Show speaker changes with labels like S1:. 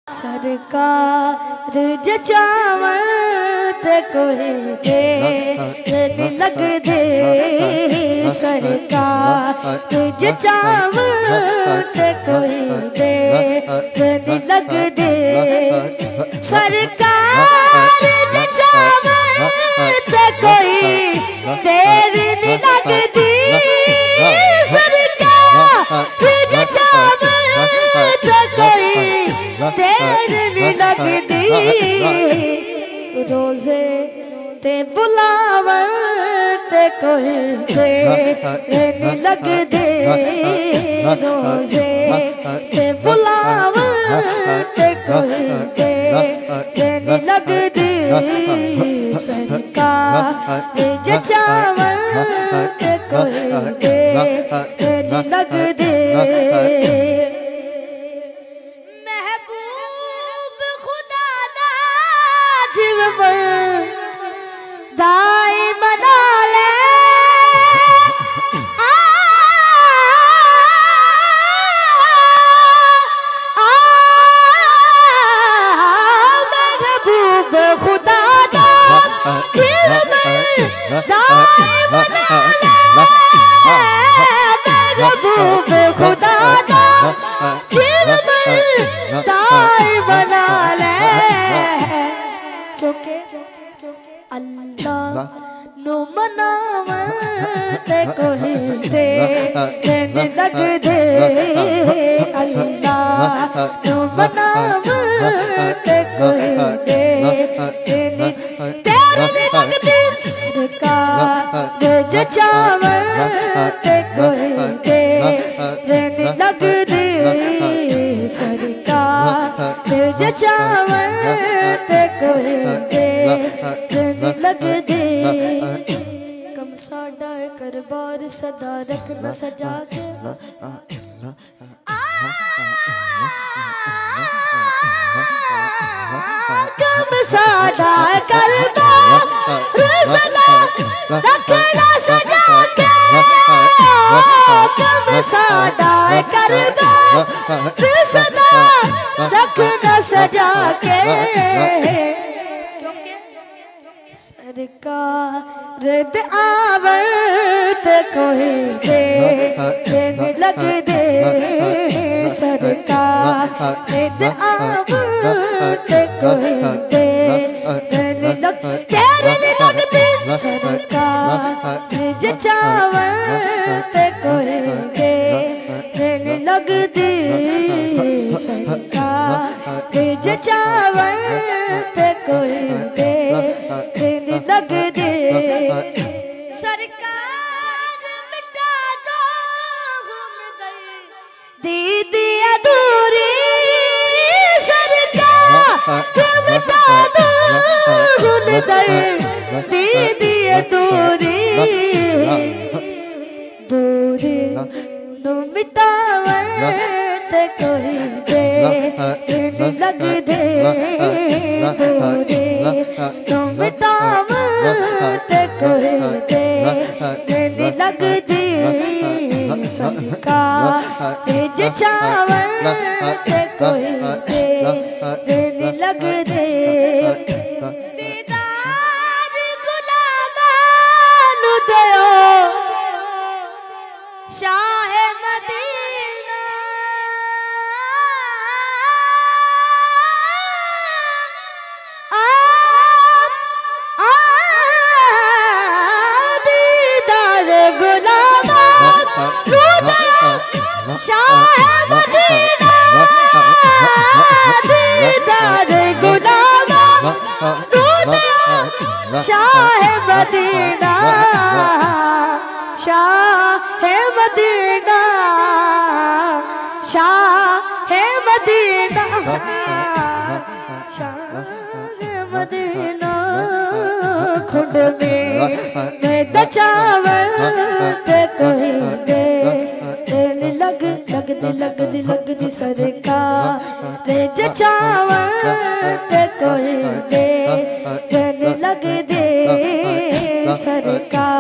S1: सरकार जचावत कोई दे लग दे सरकार जचावत कोई दे लग दे सरकार जचावत कोई देर लग दी सरकार जचावत कोई देर नहीं लगदी रोजे ते बुलावत कोई देर नहीं लगदे रोजे ते बुलावत कोई देर नहीं लगदी सरकार जचावत कोई देर नहीं लगदे दाई मना ले महबूब खुदा दा दिल में दाई मना ले महबूब खुदा दा दिल में दाई मना ले क्योंकि अल्लाह नु मनावत कोई देर लग दे अल्लाह नु मनावत कोई देर लग दे सरकार जचावत कोई देर लग दे सरकार जचावत कोई देर लग दे कम साडा करबार सदा रखना सजा के कम साडा करबार सदा रखना सजा के कम साडा करबार सदा रखना सजा के सरकार आवत कोई देर लग दे सरकार आवत कोई देर लग दे सरकार जचावत कोई देर लग दे सरकार जचावत कोई देर लग दे सरकार मिटा दो हम दीदी अधूरी सरकार मिटा दो हम दीदी अधूरी दूरी नु मिटावत कोई देर लग दे दूरी नु मिटावत कोई देर लग दे सरकार जचावत कोई देर लग दे दीदार गुलामां नु दयो शाह मदीना दीदार गुलामां नु दयो शाह मदीना दीदार गुलामां नु दयो शाह मदीना शाह मदीना शाह मदीना शाह मदीना खुद में दचावत कोई देर लग दी सरकार जचावत कोई देर लग दे सरकार